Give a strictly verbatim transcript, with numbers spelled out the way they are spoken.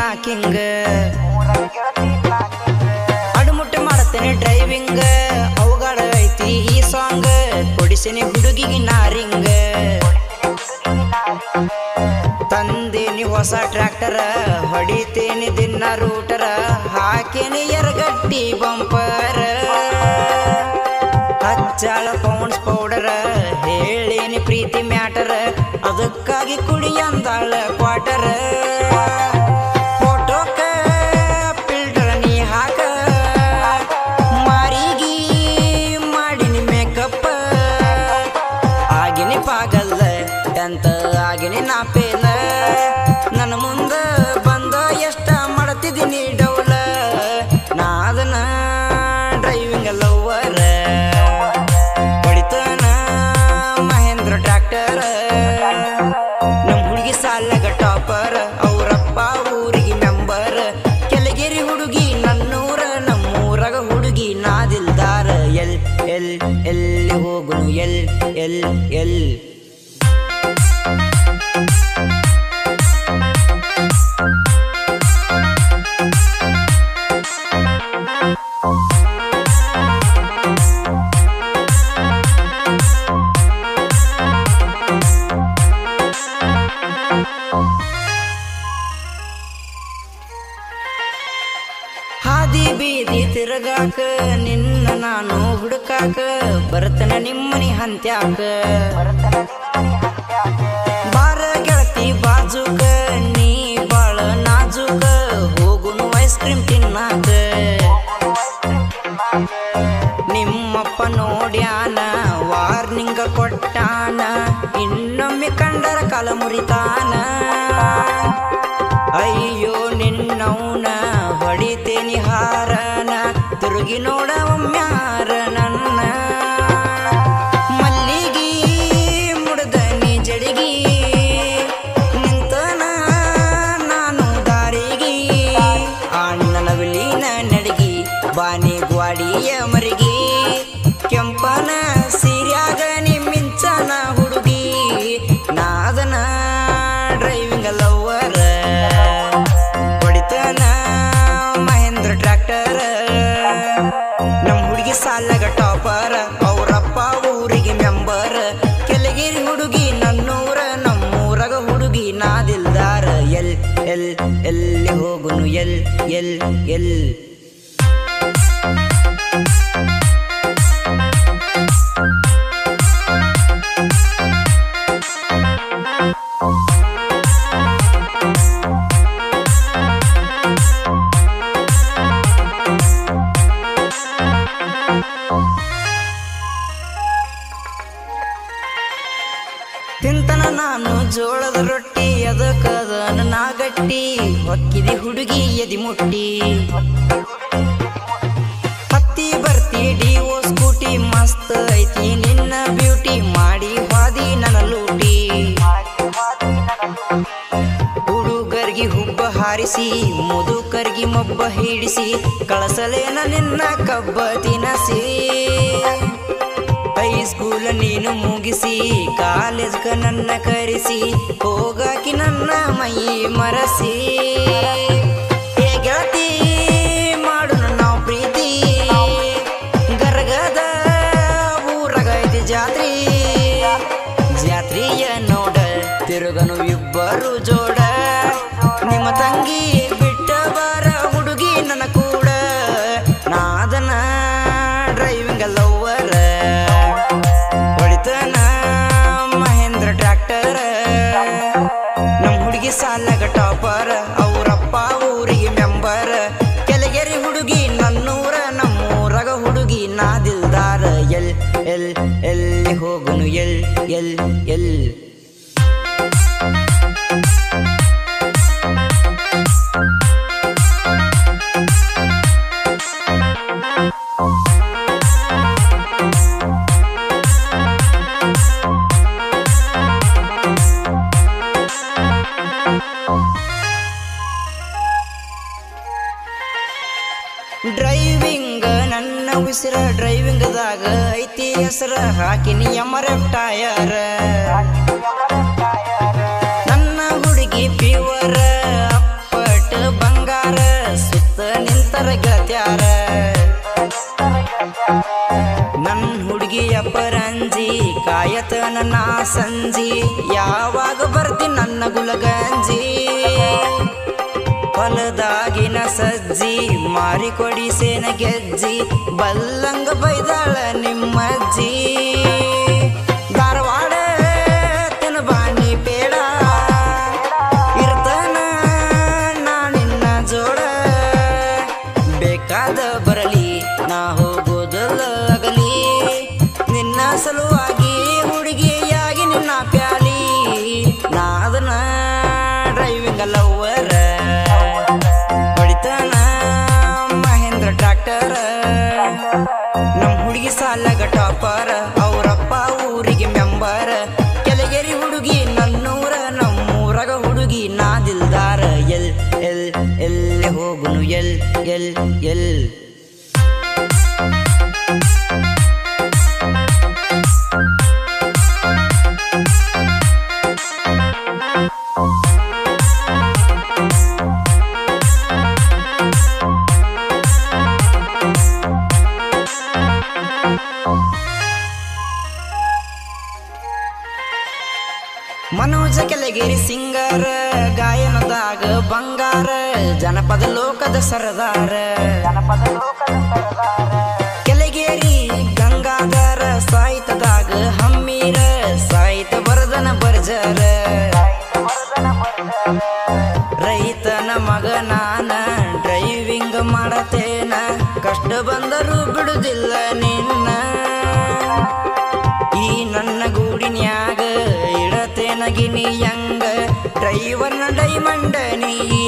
ನಾಕಿಂಗ ಅಡುಮುಟ್ಟೆ ಮಾಡತ್ತೇನೆ driving ಅವಗಾಡ ಐತಿ ಈ song ಕೊಡಿಸೇನೆ ಹುಡುಗಿಗೆ ನಾರಿಂಗ ತಂದೇನಿ ಹೊಸ ಟ್ರ್ಯಾಕ್ಟರ ಹೊಡಿತೇನೆ ದಿನ ರೂಟರ ಹಾಕೇನಿ ಎರಗಟ್ಟಿ ಬಂಪರ ಹಚ್ಚಾಳ ಪೌಂಡ್ಸ್ ಪೌಡರ ಹೇಳೇನಿ ಪ್ರೀತಿ ಮ್ಯಾಟರ ಅದಕ್ಕಾಗಿ ಕುಡಿ ಅಂದಾಳ ಕ್ವಾಟರ ಫೋಟೋಕ ಫಿಲ್ಟರ್ ನೀ ಹಾಕ ಮಾರಿಗಿ ಮಾಡಿನಿ ಮೇಕಪ್ ಆಗಿನಿ ಪಾಗಲ್ಲ ಎಂತ ಆಗಿನಿ ನಾ ಪೇಲ ನನ್ನ ಮುಂದ ಬಂದ ಎಷ್ಟ ಮಾಡ್ತಿದ್ದೀನಿ ಡೌಲ ನಾದನ ಡ್ರೈವಿಂಗ್ ಲವ್ವರ ಹೊಡಿತಾನ ಮಹೇಂದ್ರ ಟ್ರ್ಯಾಕ್ಟರ್ ನಮ್ ಹುಡುಗಿ ಸಾಲಾಗ ಟಾಪರ್ ಅವರಪ್ಪ ಊರಿಗೆ ಮೆಂಬರ್ ಕೆಳಗೇರಿ ಹುಡುಗಿ ನನ್ನೂರ ನಮ್ಮೂರಾಗ ಹುಡುಗಿ ನಾದಿಲ್ದಾರ ಎಲ್ ಎಲ್ ಎಲ್ಲಿ ಹೋಗುನು ಎಲ್ ಎಲ್ ಎಲ್ ಹಾದಿ ಬೀದಿ ತಿರುಗಾಕ ನಿನ್ನ ನಾನು ಹುಡುಕಾಕ ಬರ್ತನ ನಿಮ್ಮನಿ ಹಂತ್ಯಾಕ ಬಾರ ಗೆಳತಿ ಬಾಜುಕ ನೀ ಬಾಳ ನಾಜುಕ ಹೋಗುನು ಐಸ್ ಕ್ರೀಮ್ ತಿನ್ನಾಕ ನಿಮ್ಮಪ್ಪ ನೋಡ್ಯಾನ ವಾರ್ನಿಂಗ ಕೊಟ್ಟಾನ ಇನ್ನೊಮ್ಮೆ ಕಂಡರ ಕಾಲ ಮುರಿತಾನ ಅಯ್ಯೋ ನಿನ್ನೌನ ಹೊಡಿತೇನಿ ಹಾರನ ತಿರುಗಿ ನೋಡ ಒಮ್ಮ್ಯಾರ ನನ್ನ ಮಲ್ಲಿಗಿ ಮುಡ್ದ ನೀ ಜಡಿಗಿ ನಿಂತನ ನಾನು ದಾರಿಗೆ ಅಣ್ಣನ ವಿಲೀನ ನಡಗಿ ಬಾನಿ ಗ್ವಾಡಿಯ ಮರಿಗಿ ಕೆಂಪನ ಸೀರ್ಯಾಗ ನೀ ಮಿಂಚನ ಹುಡುಗಿ ನಾದನ ಡ್ರೈವಿಂಗ್ ಲವ್ವರ ಹೊಡಿತಾನ ಮಹೇಂದ್ರ ಟ್ರ್ಯಾಕ್ಟರ್ ನಮ್ ಹುಡುಗಿ ಸಾಲಾಗ ಟಾಪರ್ ಅವರಪ್ಪ ಊರಿಗೆ ಮೆಂಬರ್ ಕೆಳಗೇರಿ ಹುಡುಗಿ ನನ್ನೂರ ನಮ್ಮೂರಾಗ ಹುಡುಗಿ ನಾದಿಲ್ದಾರ ಎಲ್ ಎಲ್ ಎಲ್ಲಿ ಹೋಗುನು ಎಲ್ ಎಲ್ ಎಲ್ ತಿಂತನ ನಾನು ಜೋಳದ ರೊಟ್ಟಿ ಅದಕ್ಕದನ ನಾಗಟ್ಟಿ ಹೊಕ್ಕಿದಿ ಹುಡುಗಿ ಎದಿ ಮುಟ್ಟಿ ಹತ್ತಿ ಬರ್ತಿ ಡಿವೋ ಸ್ಕೂಟಿ ಮಸ್ತ್ ಐತಿ ನಿನ್ನ ಬ್ಯೂಟಿ ಮಾಡಿ ಹಾದಿ ನನ್ನ ಲೂಟಿ ಹುಡುಗರ್ಗಿ ಹುಬ್ಬ ಹಾರಿಸಿ ಮುದುಕರ್ಗಿ ಮೊಬ್ಬ ಹಿಡಿಸಿ ಕಳಸಲೇನ ನಿನ್ನ ಕಬ್ಬ ತಿನಸಿ ಹೈಸ್ಕೂಲ್ ನೀನು ಮುಗಿಸಿ ಕಾಲೇಜ್ಗ ನನ್ನ ಕರೆಸಿ ಹೋಗಾಕಿ ನನ್ನ ಮೈ ಮರಸಿ ಏ ಗೆಳತಿ ಮಾಡು ನಾವು ಪ್ರೀತಿ ಗರಗದ ಊರಾಗ ಐತಿ ಜಾತ್ರಿ ಜಾತ್ರಿಯ ನೋಡ ತಿರುಗನು ಇಬ್ಬರು ಜೋಡ ನಿಮ್ಮ ತಂಗಿ ಬಿಟ್ಟ ಬಾರ ಹುಡುಗಿ ನನ್ನ ಕೂಡ ನಾದನ ಡ್ರೈವಿಂಗ್ ಲವ್ವರ ಹೊಡಿತಾನ ಮಹೇಂದ್ರ ಟ್ರ್ಯಾಕ್ಟರ್ ನಮ್ ಹುಡುಗಿ ಸಾಲಾಗ ಟಾಪರ್ ಅವರಪ್ಪ ಊರಿಗೆ ಮೆಂಬರ್ ಕೆಳಗೇರಿ ಹುಡುಗಿ ನನ್ನೂರ ನಮ್ಮೂರಾಗ ಹುಡುಗಿ ನಾದಿಲ್ದಾರ ಎಲ್ ಎಲ್ ಎಲ್ಲಿ ಹೋಗುನು ಎಲ್ ಎಲ್ ಎಲ್ ಡ್ರೈವಿಂಗ್ ನನ್ನ ಉಸಿರ ಡ್ರೈವಿಂಗ್ದಾಗ ಐತಿ ಹೆಸರ ಹಾಕಿನಿ ಎಮರೆಫ್ ಟಯರ್ ನನ್ನ ಹುಡುಗಿ ಪ್ಯೂವರ್ ಅಪ್ಪಟ ಬಂಗಾರ ಸುತ್ತ ನಿಂತರ ಗೆಳತ್ಯಾರ ನನ್ ಹುಡುಗಿಯ ಪರಂಜಿ ಕಾಯತನ ನಾ ಸಂಜಿ ಯಾವಾಗ ಬರ್ತಿ ನನ್ನ ಗುಲಗಂಜಿ ಹೊಲದಾಗಿನ ಸಜ್ಜಿ ಮಾರಿ ಕೊಡಿಸೇನ ಗೆಜ್ಜಿ ಬಲ್ಲಂಗ ಬೈದಾಳ ನಿಮ್ಮಜ್ಜಿ ಧಾರವಾಡ ತಿನಬಾನಿ ಬೇಡ ಇರ್ತನ ನಾ ನಿನ್ನ ಜೋಡ ಬೇಕಾದ ಬರಲಿ ನಾ ಹೋಗೋದಲ್ಲ ಆಗಲಿ ನಿನ್ನ ಸಲುವಾಗಿ ಹುಡುಗಿಯಾಗಿ ನಿನ್ನ ಪ್ಯಾಲಿ ನಾದನ ಡ್ರೈವಿಂಗ್ ಲವ್ವರ ಹೊಡಿತಾನ ಮಹೇಂದ್ರ ಟ್ರ್ಯಾಕ್ಟರ್ ನಮ್ ಹುಡುಗಿ ಸಾಲಾಗ ಟಾಪರ್ ಅವರಪ್ಪ ಊರಿಗೆ ಮೆಂಬರ್ ಕೆಳಗೆರಿ ಹುಡುಗಿ ನನ್ನೂರ ನಮ್ಮೂರಾಗ ಹುಡುಗಿ ನಾ ದಿಲ್ದಾರ ಎಲ್ ಎಲ್ ಎಲ್ಲಿ ಹೋಗುನು ಎಲ್ ಎಲ್ ಎಲ್ ಮನೋಜ ಕೆಳಗೇರಿ ಸಿಂಗರ ಗಾಯನದಾಗ ಬಂಗಾರ ಜನಪದ ಲೋಕದ ಸರದಾರ ಕೆಳಗೇರಿ ಗಂಗಾಧರ ಸಾಹಿತ್ಯದಾಗ ಹಮ್ಮೀರ ಸಾಹಿತ್ಯ ಬರದನ ಬರ್ಜರ ರೈತನ ಮಗ ನಾನ ಡ್ರೈವಿಂಗ್ ಮಾಡತೇನ ಕಷ್ಟ ಬಂದರೂ ಬಿಡುದಿಲ್ಲ ನಿನ್ನ ಈ ನನ್ನ ಗೂಡಿನ್ಯಾಗ ಇಡತೇನ ಗಿನಿಯಂಗ ಡ್ರೈವರ್ನ ಡೈಮಂಡ ನೀ